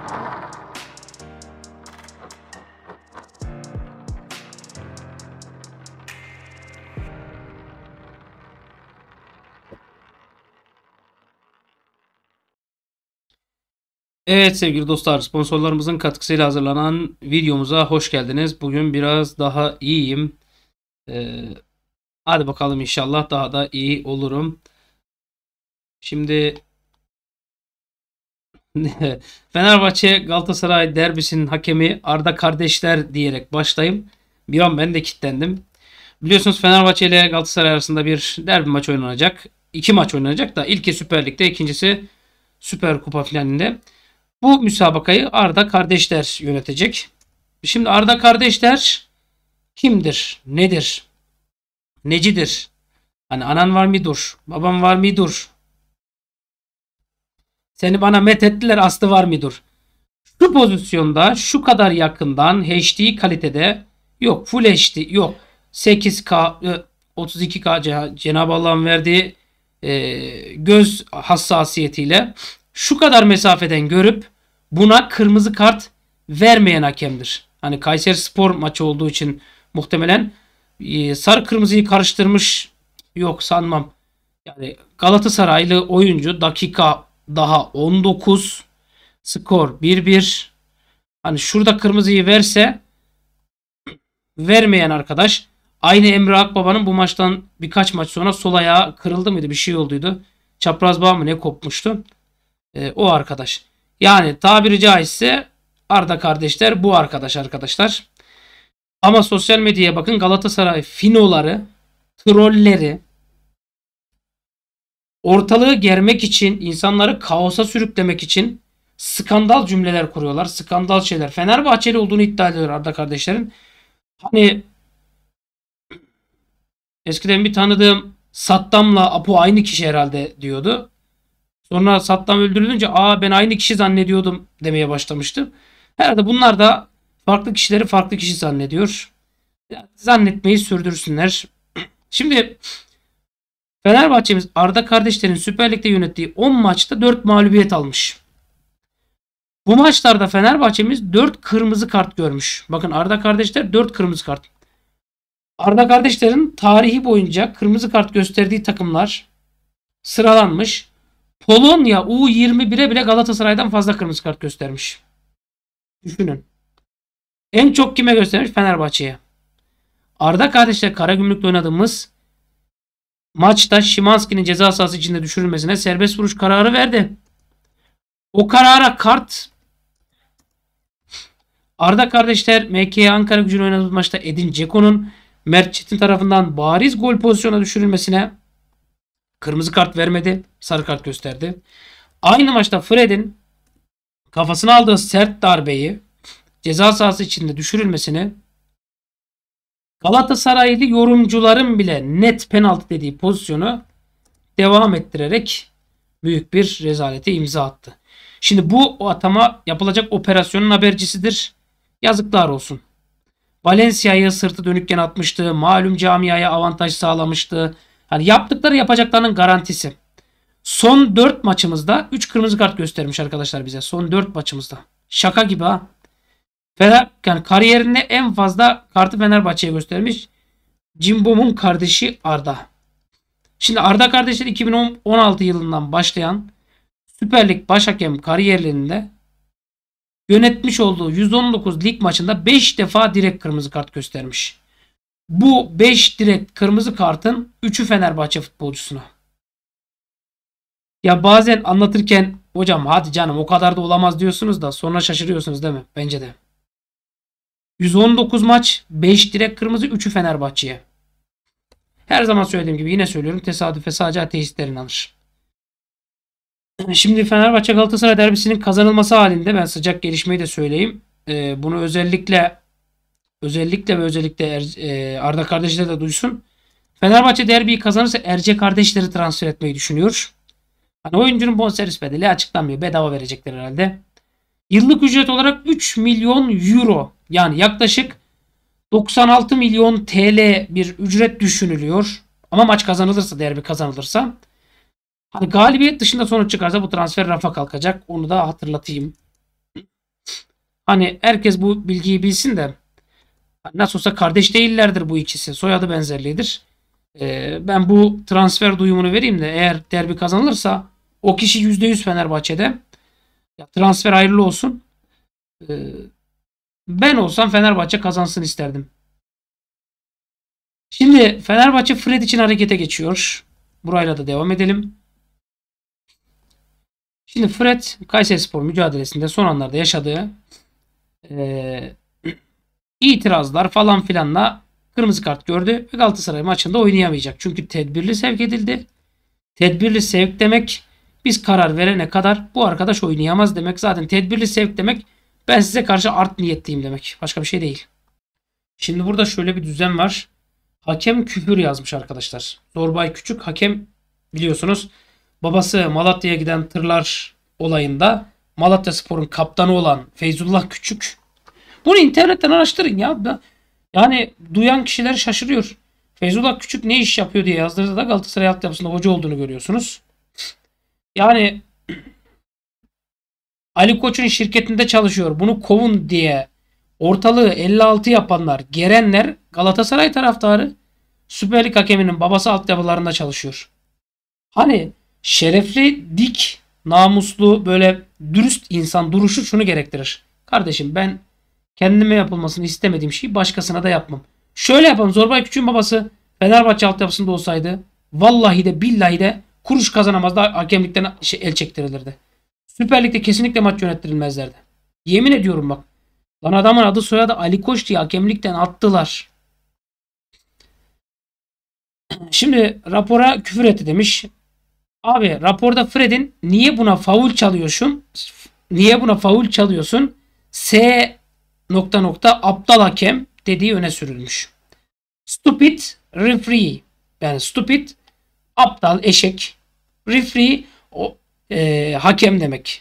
Evet sevgili dostlar, sponsorlarımızın katkısıyla hazırlanan videomuza hoş geldiniz. Bugün biraz daha iyiyim. Ee, Hadi bakalım, inşallah daha da iyi olurum. Şimdi Fenerbahçe Galatasaray derbisinin hakemi Arda kardeşler diyerek başlayayım. Bir an ben de kilitlendim. Biliyorsunuz Fenerbahçe ile Galatasaray arasında bir derbi maç oynanacak. İki maç oynanacak da ilki Süper Lig'de, ikincisi Süper Kupa finalinde. Bu müsabakayı Arda kardeşler yönetecek. Şimdi Arda kardeşler kimdir? Nedir? Necidir? Hani anan var mıdır? Babam var mıdır? Seni bana methettiler, aslı var mıdır? Şu pozisyonda şu kadar yakından HD kalitede, yok Full HD, yok 8K 32K Cenab-ı Allah'ın verdiği göz hassasiyetiyle şu kadar mesafeden görüp buna kırmızı kart vermeyen hakemdir. Hani Kayserispor maçı olduğu için muhtemelen sarı kırmızıyı karıştırmış, yok sanmam. Yani Galatasaraylı oyuncu, dakika daha 19, skor 1-1. Hani şurada kırmızıyı verse, vermeyen arkadaş, aynı Emre Akbaba'nın bu maçtan birkaç maç sonra sol ayağı kırıldı mıydı, bir şey olduydu. Çapraz bağ mı ne kopmuştu. O arkadaş. Yani tabiri caizse Arda kardeşler bu arkadaşlar. Ama sosyal medyaya bakın, Galatasaray finoları, trolleri ortalığı germek için, insanları kaosa sürüklemek için skandal cümleler kuruyorlar. Skandal şeyler. Fenerbahçeli olduğunu iddia ediyor Arda kardeşlerin. Hani eskiden bir tanıdığım Saddam'la Apo aynı kişi herhalde diyordu. Sonra Saddam öldürülünce ben aynı kişi zannediyordum demeye başlamıştı. Herhalde bunlar da farklı kişileri farklı kişi zannediyor. Zannetmeyi sürdürsünler. Şimdi Fenerbahçe'miz Arda kardeşlerin Süper Lig'de yönettiği 10 maçta 4 mağlubiyet almış. Bu maçlarda Fenerbahçe'miz 4 kırmızı kart görmüş. Bakın, Arda kardeşler 4 kırmızı kart. Arda kardeşlerin tarihi boyunca kırmızı kart gösterdiği takımlar sıralanmış. Polonya U21'e bile Galatasaray'dan fazla kırmızı kart göstermiş. Düşünün. En çok kime göstermiş? Fenerbahçe'ye. Arda kardeşler Karagümrük'te oynadığımız maçta Szymański'nin ceza sahası içinde düşürülmesine serbest vuruş kararı verdi. O karara kart, Arda kardeşler MK Ankara Gücü'nün oynadığı maçta Edin Dzeko'nun Mert Çetin tarafından bariz gol pozisyona düşürülmesine kırmızı kart vermedi. Sarı kart gösterdi. Aynı maçta Fred'in kafasına aldığı sert darbeyi ceza sahası içinde düşürülmesini Galatasaraylı yorumcuların bile net penaltı dediği pozisyonu devam ettirerek büyük bir rezalete imza attı. Şimdi bu atama yapılacak operasyonun habercisidir. Yazıklar olsun. Valencia'yı sırtı dönükken atmıştı. Malum camiaya avantaj sağlamıştı. Hani yaptıkları yapacaklarının garantisi. Son 4 maçımızda 3 kırmızı kart göstermiş arkadaşlar bize. Son 4 maçımızda. Şaka gibi ha. Yani kariyerinde en fazla kartı Fenerbahçe'ye göstermiş. Cimbom'un kardeşi Arda. Şimdi Arda kardeşler 2016 yılından başlayan Süper Lig başhakem kariyerlerinde yönetmiş olduğu 119 lig maçında 5 defa direkt kırmızı kart göstermiş. Bu 5 direkt kırmızı kartın 3'ü Fenerbahçe futbolcusuna. Ya bazen anlatırken hocam hadi canım o kadar da olamaz diyorsunuz da sonra şaşırıyorsunuz değil mi? Bence de. 119 maç, 5 direkt kırmızı, 3'ü Fenerbahçe'ye. Her zaman söylediğim gibi, yine söylüyorum, tesadüfe sadece ateistler inanır. Şimdi Fenerbahçe Galatasaray derbisinin kazanılması halinde ben sıcak gelişmeyi de söyleyeyim. Bunu özellikle Arda kardeşler de duysun. Fenerbahçe derbiyi kazanırsa Erce kardeşleri transfer etmeyi düşünüyor. Hani oyuncunun bonservis bedeli açıklanmıyor. Bedava verecekler herhalde. Yıllık ücret olarak 3 milyon euro, yani yaklaşık 96 milyon TL bir ücret düşünülüyor. Ama maç kazanılırsa, derbi kazanılırsa, hani galibiyet dışında sonuç çıkarsa bu transfer rafa kalkacak. Onu da hatırlatayım. Hani herkes bu bilgiyi bilsin de nasıl olsa kardeş değillerdir bu ikisi. Soyadı benzerliğidir. Ben bu transfer duyumunu vereyim de eğer derbi kazanılırsa o kişi %100 Fenerbahçe'de. Ya, transfer hayırlı olsun. Ee, Ben olsam Fenerbahçe kazansın isterdim. Şimdi Fenerbahçe Fred için harekete geçiyor. Burayla da devam edelim. Şimdi Fred Kayserispor mücadelesinde son anlarda yaşadığı e, itirazlar falan filanla kırmızı kart gördü ve Galatasaray maçında oynayamayacak. Çünkü tedbirli sevk edildi. Tedbirli sevk demek biz karar verene kadar bu arkadaş oynayamaz demek. Zaten tedbirli sevk demek ben size karşı art niyetliyim demek. Başka bir şey değil. Şimdi burada şöyle bir düzen var. Hakem küfür yazmış arkadaşlar. Zorbay Küçük hakem biliyorsunuz. Babası Malatya'ya giden tırlar olayında Malatyaspor'un kaptanı olan Feyzullah Küçük. Bunu internetten araştırın ya. Yani duyan kişiler şaşırıyor. Feyzullah Küçük ne iş yapıyor diye yazdığınızda Galatasaray altyapısında hoca olduğunu görüyorsunuz. Yani Ali Koç'un şirketinde çalışıyor. Bunu kovun diye ortalığı 56 yapanlar, gerenler Galatasaray taraftarı. Süper Lig hakeminin babası altyapılarında çalışıyor. Hani şerefli, dik, namuslu, böyle dürüst insan duruşu şunu gerektirir. Kardeşim ben kendime yapılmasını istemediğim şeyi başkasına da yapmam. Şöyle yapalım. Zorbay Küçük'ün babası Fenerbahçe altyapısında olsaydı vallahi de billahi de kuruş kazanamaz da hakemlikten el çektirilirdi. Süper Lig'de kesinlikle maç yönettirilmezlerdi. Yemin ediyorum bak. Lan adamın adı soyadı Ali Koç diye hakemlikten attılar. Şimdi rapora küfür etti demiş. Abi raporda Fred'in niye buna faul çalıyorsun? Niye buna faul çalıyorsun? S nokta nokta aptal hakem dediği öne sürülmüş. Stupid referee. Yani stupid aptal eşek. Referee hakem demek.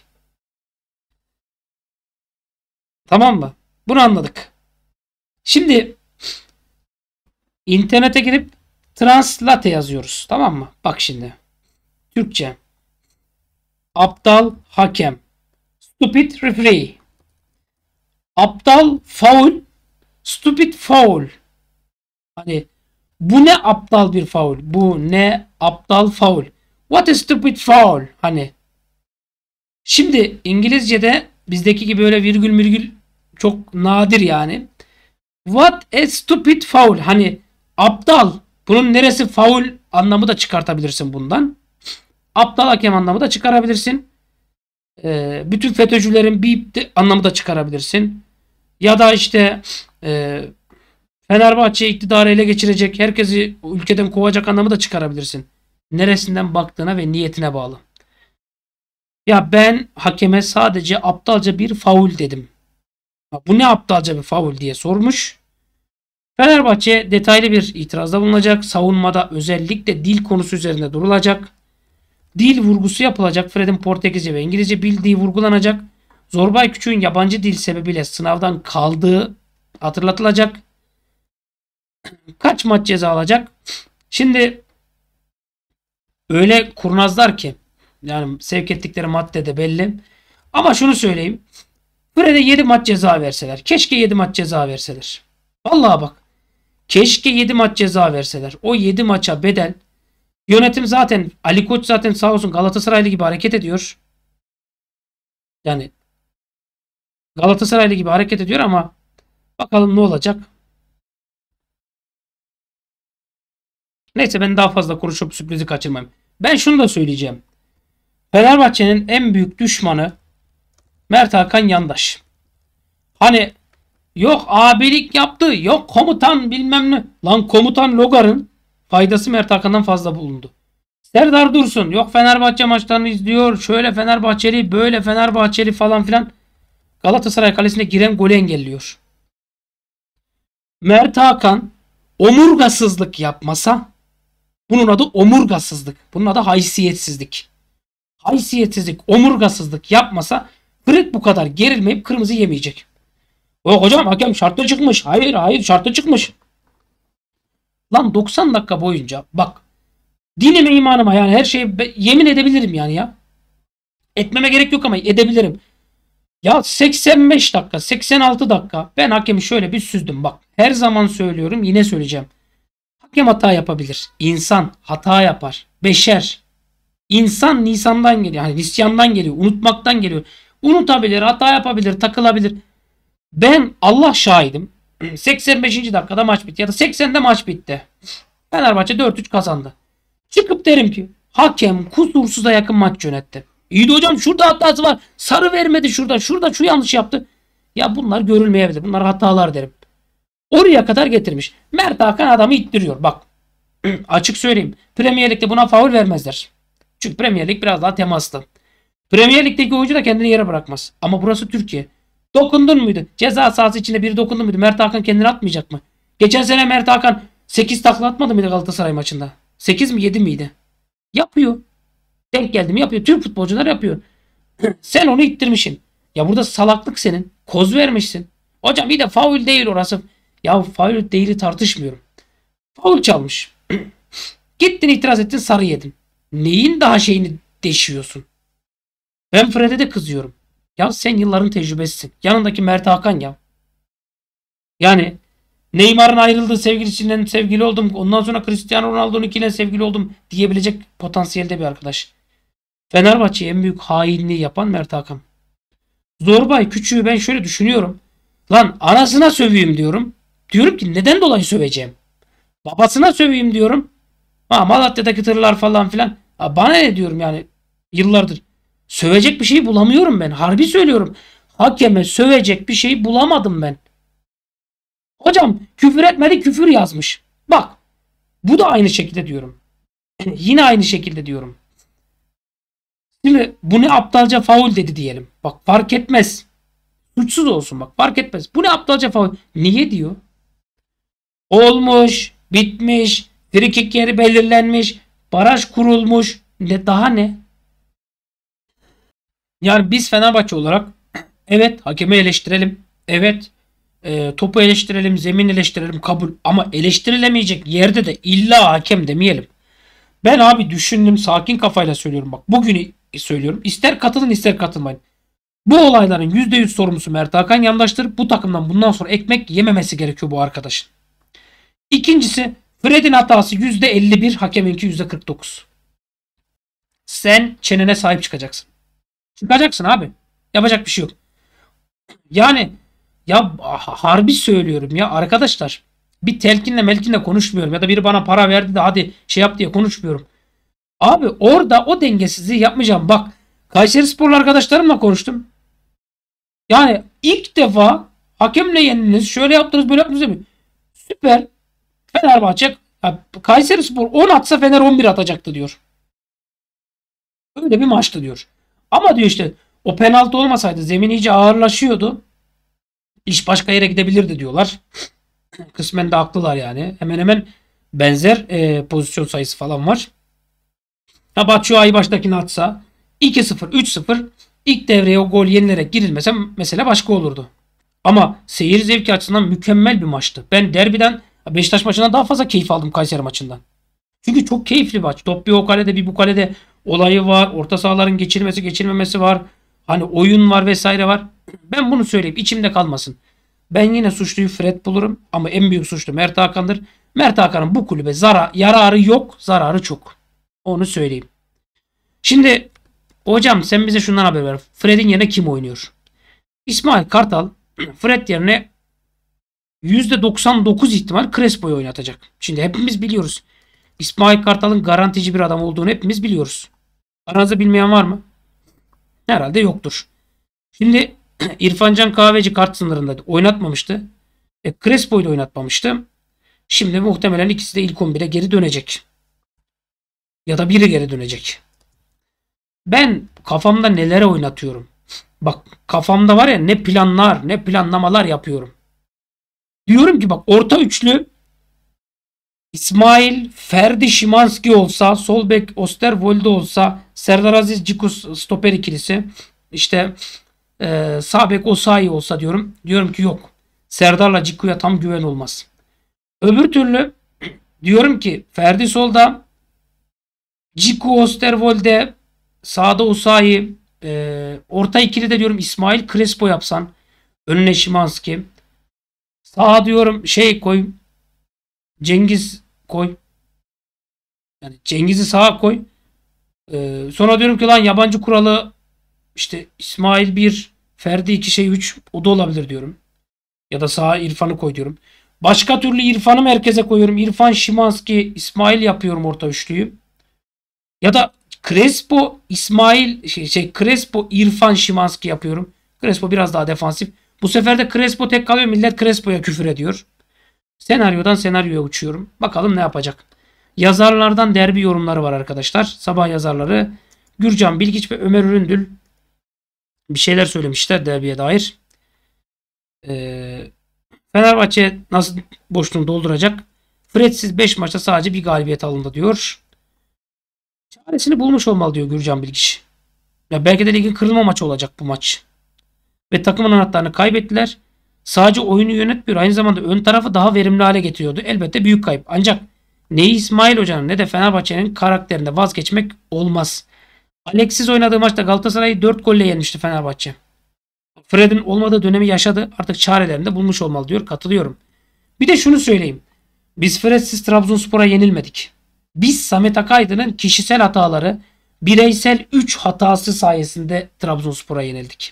Tamam mı? Bunu anladık. Şimdi internete girip translate yazıyoruz. Tamam mı? Bak şimdi. Türkçe. Aptal hakem. Stupid referee. Aptal faul. Stupid foul. Hani bu ne aptal bir faul. Bu ne aptal faul. What a stupid foul. Hani şimdi İngilizce'de bizdeki gibi öyle virgül virgül çok nadir yani. What a stupid foul. Hani aptal. Bunun neresi faul anlamı da çıkartabilirsin bundan. Aptal hakem anlamı da çıkarabilirsin. Bütün FETÖ'cülerin bir anlamı da çıkarabilirsin. Ya da işte Fenerbahçe iktidarı ele geçirecek, herkesi ülkeden kovacak anlamı da çıkarabilirsin. Neresinden baktığına ve niyetine bağlı. Ya ben hakeme sadece aptalca bir faul dedim. Bu ne aptalca bir faul diye sormuş. Fenerbahçe detaylı bir itirazda bulunacak. Savunmada özellikle dil konusu üzerinde durulacak. Dil vurgusu yapılacak. Fred'in Portekizce ve İngilizce bildiği vurgulanacak. Zorbay Küçük'ün yabancı dil sebebiyle sınavdan kaldığı hatırlatılacak. Kaç maç ceza alacak? Şimdi öyle kurnazlar ki yani sevk ettikleri madde de belli. Ama şunu söyleyeyim. Fred'e 7 maç ceza verseler. Keşke 7 maç ceza verseler. Vallahi bak. Keşke 7 maç ceza verseler. O 7 maça bedel. Yönetim zaten Ali Koç zaten sağ olsun Galatasaraylı gibi hareket ediyor. Yani Galatasaraylı gibi hareket ediyor ama bakalım ne olacak. Neyse ben daha fazla konuşup sürprizi kaçırmayayım. Ben şunu da söyleyeceğim. Fenerbahçe'nin en büyük düşmanı Mert Hakan Yandaş. Hani yok abilik yaptı, yok komutan bilmem ne. Lan komutan Logar'ın faydası Mert Hakan'dan fazla bulundu. Serdar Dursun yok Fenerbahçe maçlarını izliyor. Şöyle Fenerbahçeli, böyle Fenerbahçeli falan filan. Galatasaray kalesine giren golü engelliyor. Mert Hakan omurgasızlık yapmasa bunun adı omurgasızlık. Bunun adı haysiyetsizlik. Haysiyetsizlik, omurgasızlık yapmasa Fred bu kadar gerilmeyip kırmızı yemeyecek. O hocam hakem şartlı çıkmış. Hayır şartlı çıkmış. Lan 90 dakika boyunca bak dinime imanıma yani her şeyi yemin edebilirim yani ya. Etmeme gerek yok ama edebilirim. Ya 85 dakika, 86 dakika ben hakemi şöyle bir süzdüm. Bak her zaman söylüyorum, yine söyleyeceğim. Hakem hata yapabilir. İnsan hata yapar. Beşer. İnsan Nisan'dan geliyor. Yani nisyandan geliyor. Unutmaktan geliyor. Unutabilir, hata yapabilir, takılabilir. Ben Allah şahidim. 85. dakikada maç bitti. Ya da 80'de maç bitti. Fenerbahçe 4-3 kazandı. Çıkıp derim ki hakem kusursuza yakın maç yönetti. İyi de hocam şurada hatası var. Sarı vermedi şurada. Şurada şu yanlış yaptı. Ya bunlar görülmeyebilir. Bunlar hatalar derim. Oraya kadar getirmiş. Mert Hakan adamı ittiriyor. Bak açık söyleyeyim. Premier Lig'de buna faul vermezler. Çünkü Premier Lig biraz daha temaslı. Premier Lig'deki oyuncu da kendini yere bırakmaz. Ama burası Türkiye. Dokundun muydu? Ceza sahası içinde biri dokundu muydu? Mert Hakan kendini atmayacak mı? Geçen sene Mert Hakan 8 takla atmadı mıydı Galatasaray maçında? 8 mi 7 miydi? Yapıyor. Denk geldi mi yapıyor. Tüm futbolcular yapıyor. Sen onu ittirmişsin. Ya burada salaklık senin. Koz vermişsin. Hocam bir de faul değil orası. Ya faul değili tartışmıyorum. Faul çalmış. Gittin itiraz ettin sarı yedin. Neyin daha şeyini deşiyorsun? Ben Fred'e de kızıyorum. Ya sen yılların tecrübesisin. Yanındaki Mert Hakan ya. Yani Neymar'ın ayrıldığı sevgilisinden sevgili oldum. Ondan sonra Cristiano Ronaldo'nunkiyle sevgili oldum diyebilecek potansiyelde bir arkadaş. Fenerbahçe'ye en büyük hainliği yapan Mert Hakan. Zorbay küçüğü ben şöyle düşünüyorum. Lan anasına söveyim diyorum. Diyorum ki neden dolayı söveceğim? Babasına söveyim diyorum. Ha Malatya'daki tırlar falan filan. Ha, bana ne diyorum yani yıllardır. Sövecek bir şey bulamıyorum ben. Harbi söylüyorum. Hakeme sövecek bir şey bulamadım ben. Hocam küfür etmedi küfür yazmış. Bak bu da aynı şekilde diyorum. Yine aynı şekilde diyorum. Şimdi bu ne aptalca faul dedi diyelim. Bak fark etmez. Suçsuz olsun bak fark etmez. Bu ne aptalca faul. Niye diyor? Olmuş, bitmiş, frikik yeri belirlenmiş, baraj kurulmuş. Ne daha ne? Yani biz Fenerbahçe olarak evet hakemi eleştirelim. Evet topu eleştirelim, zemin eleştirelim kabul. Ama eleştirilemeyecek yerde de illa hakem demeyelim. Ben abi düşündüm sakin kafayla söylüyorum bak. Bugünü söylüyorum. İster katılın ister katılmayın. Bu olayların %100 sorumlusu Mert Hakan Yandaş'tır. Bu takımdan bundan sonra ekmek yememesi gerekiyor bu arkadaşın. İkincisi Fred'in hatası %51, hakeminki %49. Sen çenene sahip çıkacaksın. Çıkacaksın abi. Yapacak bir şey yok. Yani ya harbi söylüyorum ya arkadaşlar. Bir telkinle melkinle konuşmuyorum. Ya da biri bana para verdi de hadi şey yap diye konuşmuyorum. Abi orada o dengesizliği yapmayacağım. Bak Kayserisporlu arkadaşlarımla konuştum. Yani ilk defa hakemle yenildiniz. Şöyle yaptınız böyle yaptınız değil mi? Süper. Fenerbahçe Kayserispor 10 atsa Fener 11 atacaktı diyor. Öyle bir maçtı diyor. Ama diyor işte o penaltı olmasaydı zemin iyice ağırlaşıyordu. İş başka yere gidebilirdi diyorlar. Kısmen de haklılar yani. Hemen hemen benzer pozisyon sayısı falan var. Ha Batshuayi baştakini atsa 2-0, 3-0 ilk devreye o gol yenilerek girilmese mesele başka olurdu. Ama seyir zevki açısından mükemmel bir maçtı. Ben derbiden Beşiktaş maçından daha fazla keyif aldım Kayseri maçından. Çünkü çok keyifli bir maç. Top bir o kalede bir bu kalede olayı var. Orta sahaların geçirmesi geçirmemesi var. Hani oyun var vesaire var. Ben bunu söyleyeyim içimde kalmasın. Ben yine suçluyu Fred bulurum ama en büyük suçlu Mert Hakan'dır. Mert Hakan'ın bu kulübe yararı yok, zararı çok. Onu söyleyeyim. Şimdi hocam sen bize şundan haber ver. Fred'in yerine kim oynuyor? İsmail Kartal Fred yerine %99 ihtimal Crespo'yu oynatacak. Şimdi hepimiz biliyoruz. İsmail Kartal'ın garantici bir adam olduğunu hepimiz biliyoruz. Aranızda bilmeyen var mı? Herhalde yoktur. Şimdi İrfan Can Kahveci kart sınırında oynatmamıştı. Crespo'yu da oynatmamıştı. Şimdi muhtemelen ikisi de ilk 11'e geri dönecek. Ya da biri geri dönecek. Ben kafamda nelere oynatıyorum. Bak kafamda var ya ne planlar ne planlamalar yapıyorum. Diyorum ki bak orta üçlü İsmail, Ferdi, Şimanski olsa, sol bek Osterwolde olsa, Serdar Aziz, Ciku stoper ikilisi, işte sağ bek Osayi olsa diyorum. Diyorum ki yok. Serdar'la Ciku'ya tam güven olmaz. Öbür türlü diyorum ki Ferdi solda, Ciku, Osterwolde, sağda Osayi, Orta ikili de diyorum İsmail Crespo yapsan. Önüne Szymański. Sağa diyorum şey koy. Cengiz koy. Yani Cengiz'i sağa koy. Sonra diyorum ki lan yabancı kuralı işte İsmail 1, Ferdi 2 şey 3 o da olabilir diyorum. Ya da sağa İrfan'ı koy diyorum. Başka türlü İrfan'ı merkeze koyuyorum. İrfan, Szymański, İsmail yapıyorum orta üçlüyü. Ya da Crespo, İsmail Crespo, İrfan, Szymański yapıyorum. Crespo biraz daha defansif. Bu sefer de Crespo tek kalıyor. Millet Crespo'ya küfür ediyor. Senaryodan senaryoya uçuyorum. Bakalım ne yapacak. Yazarlardan derbi yorumları var arkadaşlar. Sabah yazarları Gürcan Bilgiç ve Ömer Üründül bir şeyler söylemişler derbiye dair. Fenerbahçe nasıl boşluğunu dolduracak? Fredsiz 5 maçta sadece bir galibiyet alındı diyor. Çaresini bulmuş olmalı diyor Gürcan Bilgiç. Ya belki de ligin kırılma maçı olacak bu maç. Ve takımın anahtarını kaybettiler. Sadece oyunu yönetmiyor. Aynı zamanda ön tarafı daha verimli hale getiriyordu. Elbette büyük kayıp. Ancak ne İsmail Hoca'nın ne de Fenerbahçe'nin karakterinde vazgeçmek olmaz. Alexis oynadığı maçta Galatasaray'ı 4 golle yenmişti Fenerbahçe. Fred'in olmadığı dönemi yaşadı. Artık çarelerini de bulmuş olmalı diyor. Katılıyorum. Bir de şunu söyleyeyim. Biz Fred'siz Trabzonspor'a yenilmedik. Biz Samet Akaydın'ın kişisel hataları, bireysel 3 hatası sayesinde Trabzonspor'a yenildik.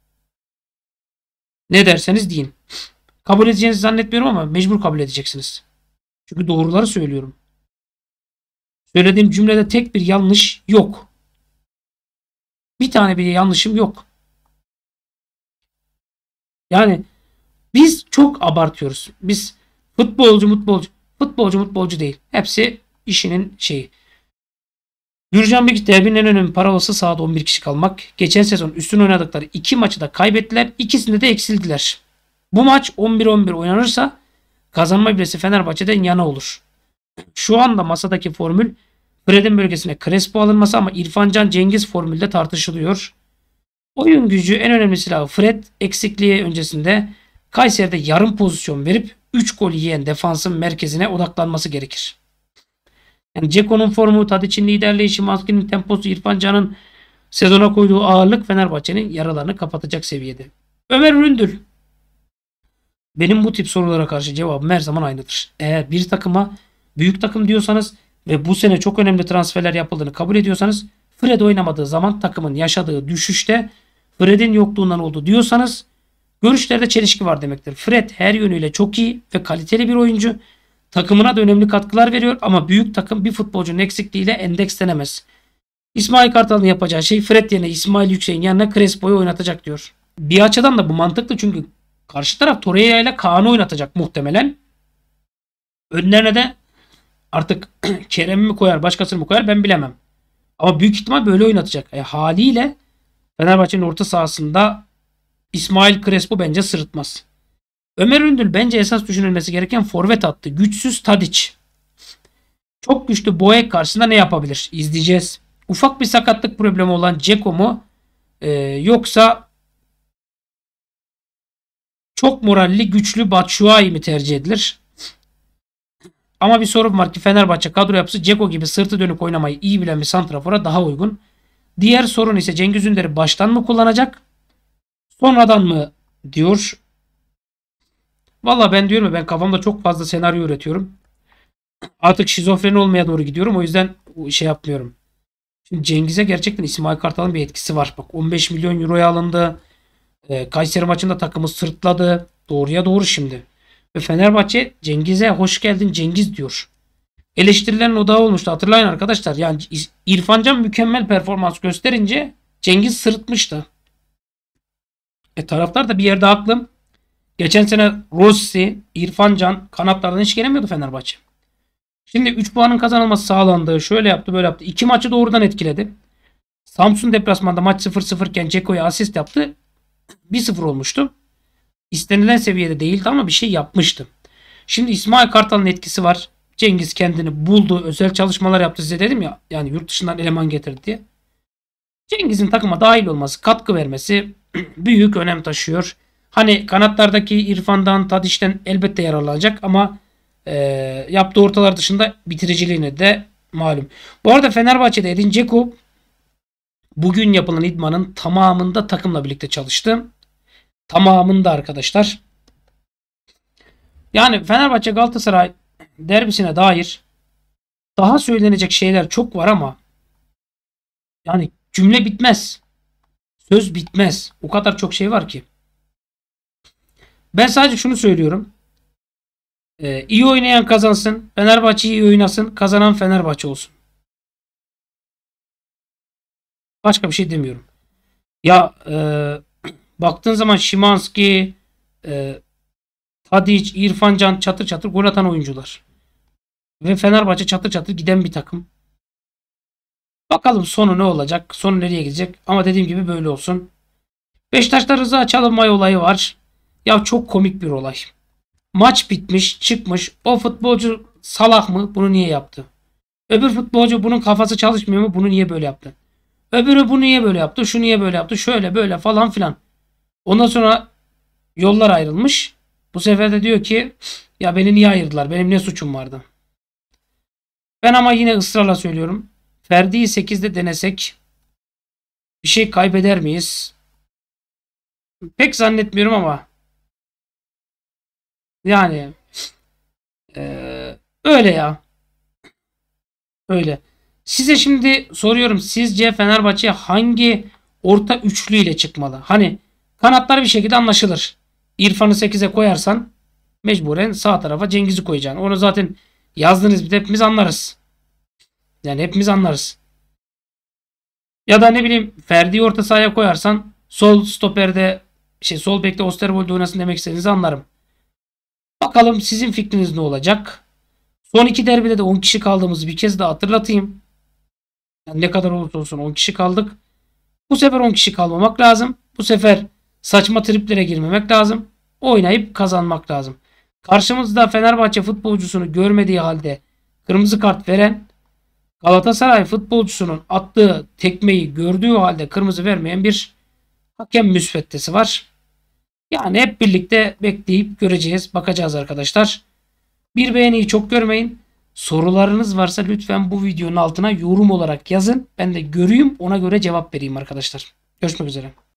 Ne derseniz deyin. Kabul edeceğinizi zannetmiyorum ama mecbur kabul edeceksiniz. Çünkü doğruları söylüyorum. Söylediğim cümlede tek bir yanlış yok. Bir tane bile yanlışım yok. Yani biz çok abartıyoruz. Biz futbolcu değil. Hepsi işinin şeyi. Gürcan Bilgiç derbinin en önemli parolasısı sahada 11 kişi kalmak. Geçen sezon üstün oynadıkları 2 maçı da kaybettiler. İkisinde de eksildiler. Bu maç 11-11 oynanırsa kazanma ibresi Fenerbahçe'den yana olur. Şu anda masadaki formül Fred'in bölgesine Crespo alınması ama İrfan Can Cengiz formülde tartışılıyor. Oyun gücü en önemli silahı Fred eksikliği öncesinde Kayseri'de yarım pozisyon verip 3 gol yiyen defansın merkezine odaklanması gerekir. Yani Ceko'nun formu, Tadic'in liderliği, Szymański'nin temposu, İrfan Can'ın sezona koyduğu ağırlık Fenerbahçe'nin yaralarını kapatacak seviyede. Ömer Üründül. Benim bu tip sorulara karşı cevabım her zaman aynıdır. Eğer bir takıma büyük takım diyorsanız ve bu sene çok önemli transferler yapıldığını kabul ediyorsanız Fred oynamadığı zaman takımın yaşadığı düşüşte Fred'in yokluğundan oldu diyorsanız görüşlerde çelişki var demektir. Fred her yönüyle çok iyi ve kaliteli bir oyuncu. Takımına da önemli katkılar veriyor ama büyük takım bir futbolcunun eksikliğiyle endekslenemez. İsmail Kartal'ın yapacağı şey Fred yerine İsmail Yüksek'in yanına Crespo'yu oynatacak diyor. Bir açıdan da bu mantıklı çünkü karşı taraf Torreira ile Kaan'ı oynatacak muhtemelen. Önlerine de artık Kerem'i mi koyar başkasını mı koyar ben bilemem. Ama büyük ihtimal böyle oynatacak. Haliyle Fenerbahçe'nin orta sahasında İsmail Crespo bence sırıtmaz. Ömer Ündül bence esas düşünülmesi gereken forvet attı. Güçsüz Tadic. Çok güçlü Boğek karşısında ne yapabilir? İzleyeceğiz. Ufak bir sakatlık problemi olan Dzeko mu? Yoksa çok moralli, güçlü Batshuayi mi tercih edilir? Ama bir sorun var ki Fenerbahçe kadro yapısı Dzeko gibi sırtı dönük oynamayı iyi bilen bir santrafora daha uygun. Diğer sorun ise Cengiz Ünder'i baştan mı kullanacak? Sonradan mı diyor. Valla ben diyorum ya ben kafamda çok fazla senaryo üretiyorum. Artık şizofreni olmaya doğru gidiyorum. O yüzden şey yapmıyorum. Şimdi Cengiz'e gerçekten İsmail Kartal'ın bir etkisi var. Bak 15 milyon euroya alındı. Kayseri maçında takımı sırtladı. Doğruya doğru şimdi. Ve Fenerbahçe Cengiz'e hoş geldin Cengiz diyor. Eleştirilerin odağı olmuştu. Hatırlayın arkadaşlar. Yani İrfan Can mükemmel performans gösterince Cengiz sırıtmıştı. Taraftar da bir yerde haklı. Geçen sene Rossi, İrfan Can kanatlardan hiç gelemiyordu Fenerbahçe. Şimdi 3 puanın kazanılması sağlandı. Şöyle yaptı böyle yaptı. 2 maçı doğrudan etkiledi. Samsun deplasmanda maç 0-0 iken Ceko'ya asist yaptı. 1-0 olmuştu. İstenilen seviyede değildi ama bir şey yapmıştı. Şimdi İsmail Kartal'ın etkisi var. Cengiz kendini buldu. Özel çalışmalar yaptı size dedim ya. Yani yurt dışından eleman getirdi diye. Cengiz'in takıma dahil olması, katkı vermesi büyük önem taşıyor. Hani kanatlardaki İrfan'dan, Tadiş'ten elbette yararlanacak ama yaptığı ortalar dışında bitiriciliğine de malum. Bu arada Fenerbahçe'de Edin Dzeko Bugün yapılan idmanın tamamında takımla birlikte çalıştım. Tamamında arkadaşlar. Yani Fenerbahçe Galatasaray derbisine dair daha söylenecek şeyler çok var ama yani cümle bitmez. Söz bitmez. O kadar çok şey var ki. Ben sadece şunu söylüyorum. İyi oynayan kazansın. Fenerbahçe iyi oynasın. Kazanan Fenerbahçe olsun. Başka bir şey demiyorum. Ya baktığın zaman Szymański, e, Tadic, İrfan Can çatır çatır gol atan oyuncular. Ve Fenerbahçe çatır çatır giden bir takım. Bakalım sonu ne olacak? Sonu nereye gidecek? Ama dediğim gibi böyle olsun. Beşiktaş'ta Rıza Çalınbay olayı var. Ya çok komik bir olay. Maç bitmiş, çıkmış. O futbolcu salak mı? Bunu niye yaptı? Öbür futbolcu bunun kafası çalışmıyor mu? Bunu niye böyle yaptı? Öbürü bunu niye böyle yaptı? Şu niye böyle yaptı? Şöyle böyle falan filan. Ondan sonra yollar ayrılmış. Bu sefer de diyor ki ya beni niye ayırdılar? Benim ne suçum vardı? Ben ama yine ısrarla söylüyorum. Ferdi'yi 8'de denesek bir şey kaybeder miyiz? Pek zannetmiyorum ama yani öyle ya. Öyle. Size şimdi soruyorum. Sizce Fenerbahçe hangi orta üçlü ile çıkmalı? Hani kanatlar bir şekilde anlaşılır. İrfan'ı 8'e koyarsan mecburen sağ tarafa Cengiz'i koyacaksın. Onu zaten yazdınız bir de hepimiz anlarız. Yani hepimiz anlarız. Ya da ne bileyim Ferdi'yi orta sahaya koyarsan sol stoperde sol bekte Osterwold'de oynasın demek istediğinizi anlarım. Bakalım sizin fikriniz ne olacak? Son iki derbide de 10 kişi kaldığımızı bir kez daha hatırlatayım. Yani ne kadar olursa olsun 10 kişi kaldık. Bu sefer 10 kişi kalmamak lazım. Bu sefer saçma triplere girmemek lazım. Oynayıp kazanmak lazım. Karşımızda Fenerbahçe futbolcusunu görmediği halde kırmızı kart veren, Galatasaray futbolcusunun attığı tekmeyi gördüğü halde kırmızı vermeyen bir hakem müsveddesi var. Yani hep birlikte bekleyip göreceğiz. Bakacağız arkadaşlar. Bir beğeniyi çok görmeyin. Sorularınız varsa lütfen bu videonun altına yorum olarak yazın. Ben de göreyim, ona göre cevap vereyim arkadaşlar. Görüşmek üzere.